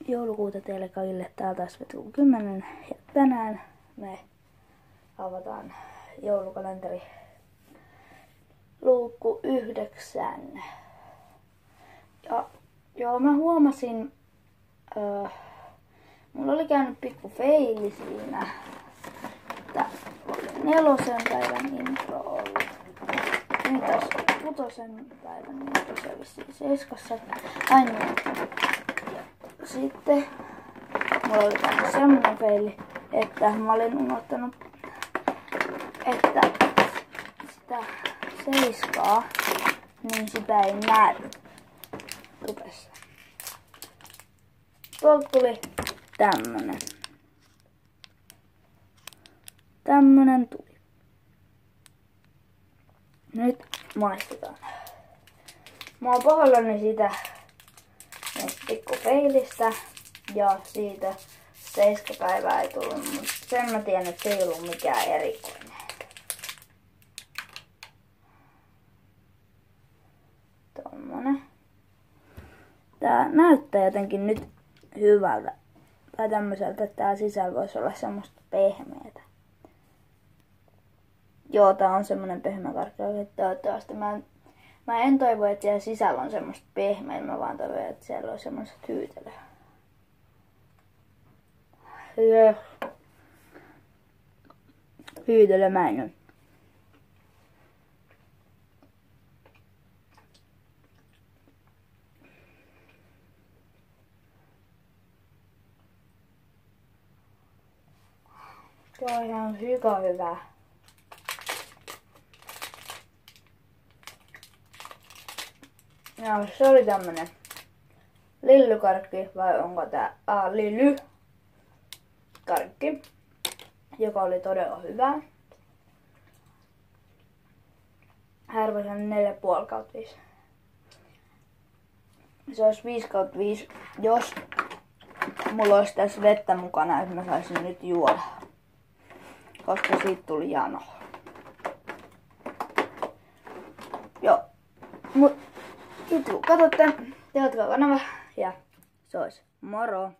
joulukuuta teille kaikille. Täältä taas Vetku 10 ja tänään me avataan joulukalenteri luukku 9. Ja joo, mä huomasin, mulla oli käynyt pikku feili siinä, että oli 4. päivän intro ollut. Nyt taas 6. päivän intro, se oli siis 7. Ainoa. Sitten mulla oli käynyt semmonen feili, että mä olin unohtanut, että sitä 7, niin sitä ei näy tupessa. Tuolta tuli tämmönen. Tämmönen tuli. Nyt maistetaan. Mä oon pahoillani siitä pikku feilistä ja siitä 7 päivää ei tullut, mutta sen mä tiedän, että se ei ollut mikään erikoinen. Tommonen. Tää näyttää jotenkin nyt hyvältä. Tai tämmöseltä, että tää sisällä voisi olla semmoista pehmeätä. Joo, tää on semmonen pehmeä karkki. Toivottavasti mä en toivo, että siellä sisällä on semmoista pehmeää. Mä vaan toivon, että siellä on semmoiset hyytelöä. Hyytelömäinen. Se on ihan hyvä. Ja se oli tämmönen lillykarkki, vai onko tää lillykarkki, joka oli todella hyvä. Arvoisan 4,5/5. Se olisi 5/5, jos mulla olisi tässä vettä mukana, että mä saisin nyt juoda. Koska siitä tuli jano. Joo. Mut nyt kun katsotte, teotkaa kanava ja se olisi moro!